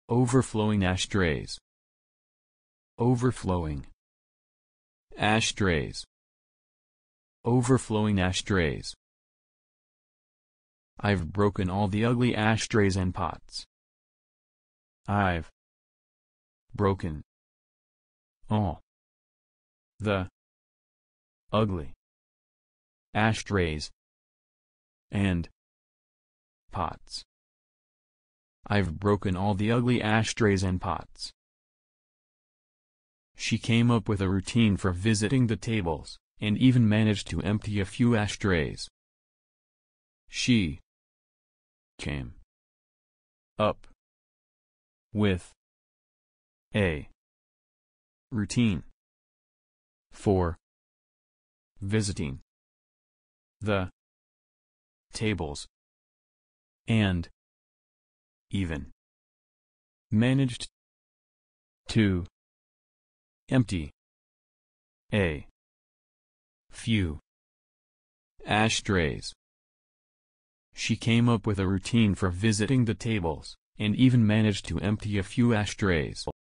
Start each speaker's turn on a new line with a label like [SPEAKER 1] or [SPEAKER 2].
[SPEAKER 1] Overflowing ashtrays. Overflowing. Ashtrays. Overflowing ashtrays. I've broken all the ugly ashtrays and pots. I've broken all the ugly ashtrays and pots. I've broken all the ugly ashtrays and pots. She came up with a routine for visiting the tables, and even managed to empty a few ashtrays. She came up with a routine for visiting the tables, and even managed to empty a few ashtrays. She came up with a routine for visiting the tables, and even managed to empty a few ashtrays.